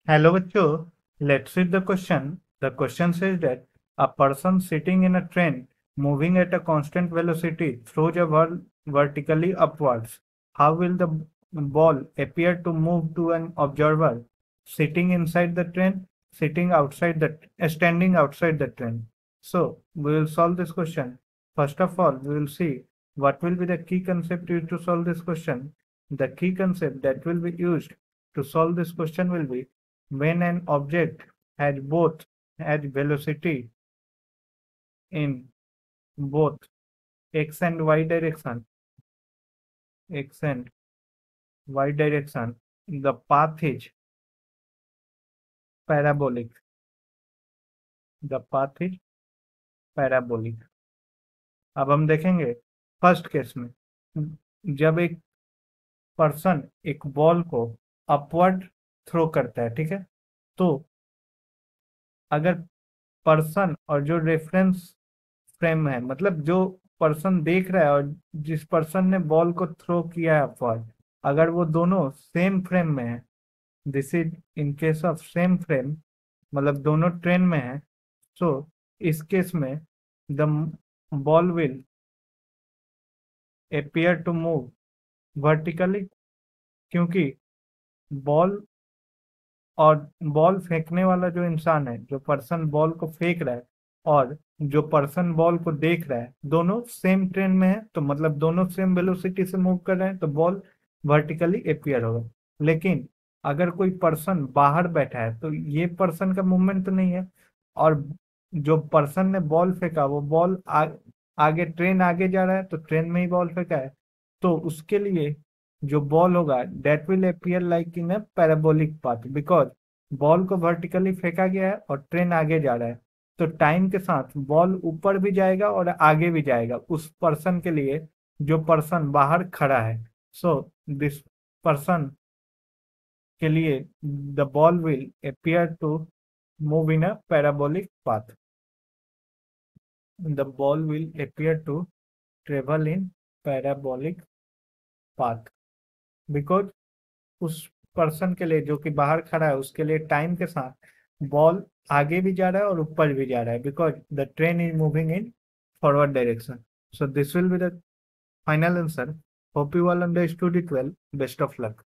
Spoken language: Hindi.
Hello bachcho, let's read the question. The question says that a person sitting in a train moving at a constant velocity throws a ball vertically upwards. How will the ball appear to move to an observer sitting inside the train, standing outside the train? So we will solve this question. First of all, we will see what will be the key concept used to solve this question. The key concept that will be used to solve this question will be when an object has velocity in both x and y direction, x and y direction, the path is parabolic. The path is parabolic. अब हम देखेंगे फर्स्ट केस में जब एक पर्सन एक बॉल को अपवर्ड थ्रो करता है, ठीक है, तो अगर पर्सन और जो रेफरेंस फ्रेम है, मतलब जो पर्सन देख रहा है और जिस पर्सन ने बॉल को थ्रो किया है अपवर्ड, अगर वो दोनों सेम फ्रेम में है, this is in case of same frame, मतलब दोनों ट्रेन में है, सो इस केस में the ball will appear to move vertically, क्योंकि बॉल और बॉल फेंकने वाला जो इंसान है, जो पर्सन बॉल को फेंक रहा है और जो पर्सन बॉल को देख रहा है, दोनों सेम ट्रेन में है, तो मतलब दोनों सेम वेलोसिटी से मूव कर रहे हैं, तो बॉल वर्टिकली अपियर होगा। लेकिन अगर कोई पर्सन बाहर बैठा है तो ये पर्सन का मूवमेंट तो नहीं है, और जो पर्सन ने बॉल फेंका वो बॉल आगे, ट्रेन आगे जा रहा है तो ट्रेन में ही बॉल फेंका है, तो उसके लिए जो बॉल होगा that will appear like in a parabolic path, because ball को वर्टिकली फेंका गया है और ट्रेन आगे जा रहा है, तो टाइम के साथ बॉल ऊपर भी जाएगा और आगे भी जाएगा उस पर्सन के लिए जो पर्सन बाहर खड़ा है। सो दिस पर्सन के लिए the ball will appear to move in a parabolic path, the ball will appear to travel in parabolic path, because उस पर्सन के लिए जो कि बाहर खड़ा है उसके लिए टाइम के साथ बॉल आगे भी जा रहा है और ऊपर भी जा रहा है, because the train is moving in forward direction. So this will be the final answer. Hope you all understood it well. Best of luck.